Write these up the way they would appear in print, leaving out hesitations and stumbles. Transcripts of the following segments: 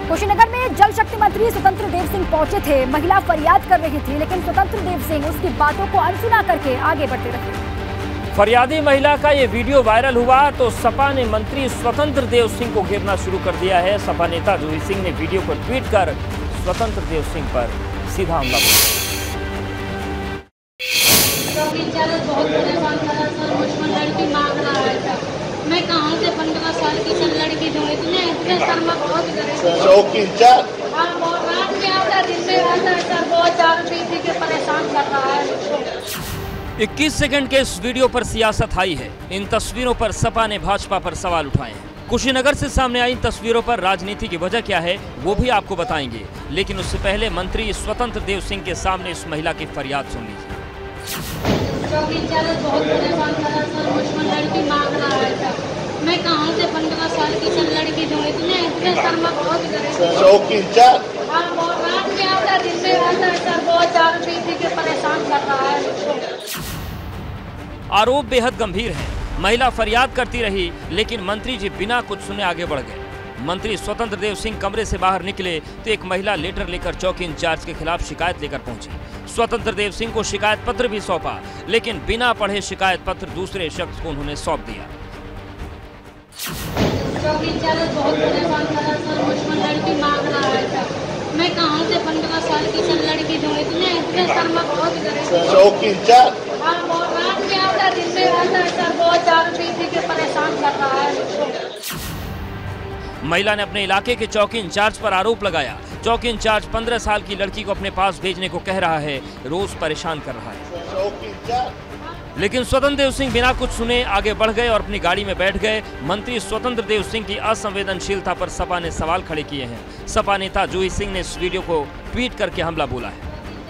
कुशीनगर में जल शक्ति मंत्री स्वतंत्र देव सिंह पहुंचे थे। महिला फरियाद कर रही थी, लेकिन स्वतंत्र देव सिंह उसकी बातों को अनसुना करके आगे बढ़ते रहे। फरियादी महिला का ये वीडियो वायरल हुआ तो सपा ने मंत्री स्वतंत्र देव सिंह को घेरना शुरू कर दिया है। सपा नेता जूही सिंह ने वीडियो को ट्वीट कर स्वतंत्र देव सिंह पर सीधा हमला बोला। बहुत परेशान करा सर, मुझको लड़की मांग रहा है। मैं कहाँ से 15 साल की सर लड़की दूँ? इतने शर्मा बहुत रात में आता, दिन में आता है सर। बहुत दारू पी के परेशान कर रहा है मुझको। 21 सेकंड के इस वीडियो पर सियासत आई है। इन तस्वीरों पर सपा ने भाजपा पर सवाल उठाए हैं। कुशीनगर से सामने आई इन तस्वीरों पर राजनीति की वजह क्या है वो भी आपको बताएंगे, लेकिन उससे पहले मंत्री स्वतंत्र देव सिंह के सामने इस महिला की फरियाद सुन लीजिए। बहुत परेशान करा सर, मुझको लड़की मांग रहा है। मैं कहाँ से 15 साल की सर लड़की दूँ? इतने शर्मा बहुत रात में आता, दिन में आता है सर। बहुत दारू पी के परेशान कर रहा है मुझको। आरोप बेहद गंभीर है। महिला फरियाद करती रही, लेकिन मंत्री जी बिना कुछ सुने आगे बढ़ गए। मंत्री स्वतंत्र देव सिंह कमरे से बाहर निकले तो एक महिला लेटर लेकर चौकी इंचार्ज के खिलाफ शिकायत लेकर पहुंची। स्वतंत्र देव सिंह को शिकायत पत्र भी सौंपा, लेकिन बिना पढ़े शिकायत पत्र दूसरे शख्स को उन्होंने सौंप दिया। बहुत परेशान करा सर, मुझको लड़की मांग रहा है। मैं कहाँ से 15 साल की सर लड़की दूँ? इतने शर्मा बहुत रात में आता, दिन में आता है सर। बहुत दारू पी के परेशान कर रहा है मुझको। महिला ने अपने इलाके के चौकी इंचार्ज पर आरोप लगाया। चौकी इंचार्ज 15 साल की लड़की को अपने पास भेजने को कह रहा है, रोज परेशान कर रहा है। लेकिन स्वतंत्र देव सिंह बिना कुछ सुने आगे बढ़ गए और अपनी गाड़ी में बैठ गए। मंत्री स्वतंत्र देव सिंह की असंवेदनशीलता पर सपा ने सवाल खड़े किए हैं। सपा नेता जूही सिंह ने इस वीडियो को ट्वीट करके हमला बोला है।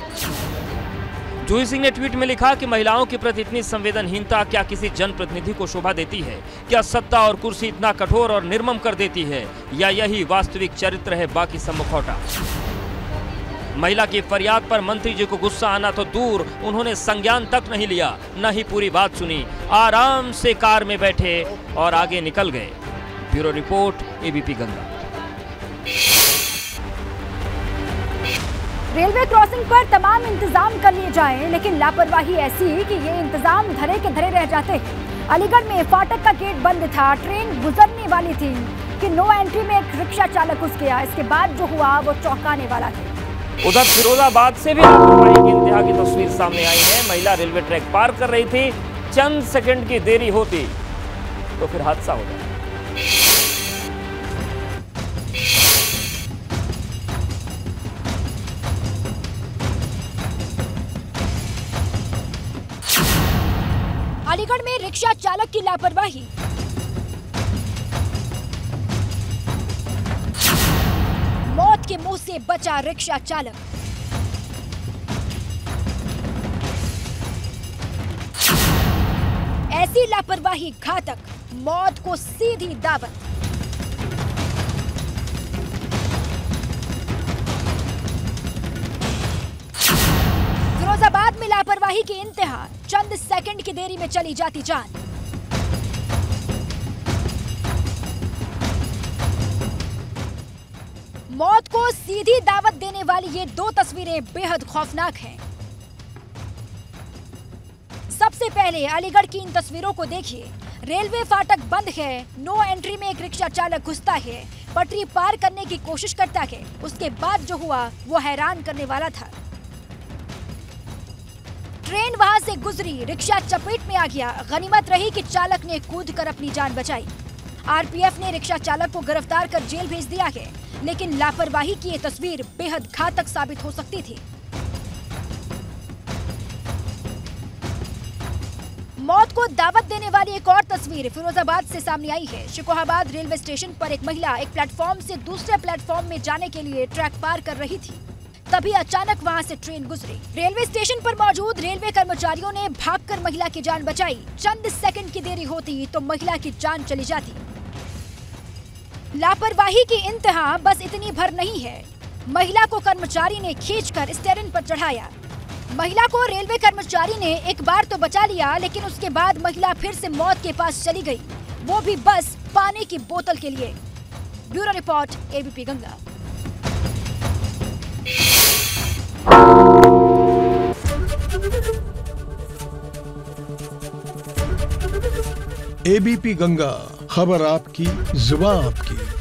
जूही सिंह ने ट्वीट में लिखा कि महिलाओं के प्रति इतनी संवेदनहीनता क्या किसी जनप्रतिनिधि को शोभा देती है? क्या सत्ता और कुर्सी इतना कठोर और निर्मम कर देती है, या यही वास्तविक चरित्र है बाकी सब मुखौटा? महिला की फरियाद पर मंत्री जी को गुस्सा आना तो दूर, उन्होंने संज्ञान तक नहीं लिया, न ही पूरी बात सुनी। आराम से कार में बैठे और आगे निकल गए। Bureau report, ABP Ganga. Railway crossing पर तमाम इंतजाम कर लिए जाएं, लेकिन लापरवाही ऐसी कि ये इंतजाम धरे के धरे रह जाते हैं। अलीगढ़ में फाटक का गेट बंद था, ट्रेन गुजरने वाली थी कि नो एंट्री में एक रिक्शा चालक घुस गया। इसके बाद जो हुआ वो चौंकाने वाला था। उधर फिरोजाबाद से भी लापरवाही की इंतहा की तस्वीर सामने आई है। महिला रेलवे ट्रैक पार कर रही थी, चंद सेकंड की देरी होती तो फिर हादसा हो जाता। अलीगढ़ में रिक्शा चालक की लापरवाही। मौत के मुंह से बचा रिक्शा चालक। ऐसी लापरवाही घातक, मौत को सीधी दावत। फिरोजाबाद में लापरवाही की इंतहा, चंद सेकंड की देरी में चली जाती जान। मौत को सीधी दावत देने वाली ये दो तस्वीरें बेहद खौफनाक हैं। सबसे पहले अलीगढ़ की इन तस्वीरों को देखिए। रेलवे फाटक बंद है, नो एंट्री में एक रिक्शा चालक घुसता है, पटरी पार करने की कोशिश करता है। उसके बाद जो हुआ वो हैरान करने वाला था। ट्रेन वहां से गुजरी, रिक्शा चपेट में आ गया। गनीमत रही कि चालक ने कूदकर अपनी जान बचाई। आरपीएफ ने रिक्शा चालक को गिरफ्तार कर जेल भेज दिया है, लेकिन लापरवाही की ये तस्वीर बेहद घातक साबित हो सकती थी। मौत को दावत देने वाली एक और तस्वीर फिरोजाबाद से सामने आई है। शिकोहाबाद रेलवे स्टेशन पर एक महिला एक प्लेटफॉर्म से दूसरे प्लेटफॉर्म में जाने के लिए ट्रैक पार कर रही थी। तभी अचानक वहां से ट्रेन गुजरी। रेलवे स्टेशन पर मौजूद रेलवे कर्मचारियों ने भागकर महिला की जान बचाई। चंद सेकंड की देरी होती तो महिला की जान चली जाती। लापरवाही की इंतहा बस इतनी भर नहीं है। महिला को कर्मचारी ने खींचकर स्टीयरिंग पर चढ़ाया। महिला को रेलवे कर्मचारी ने एक बार तो बचा लिया, लेकिन उसके बाद महिला फिर से मौत के पास चली गई, वो भी बस पानी की बोतल के लिए। Bureau report, ABP Ganga. ABP Ganga, खबर आपकी, जुबान आपकी।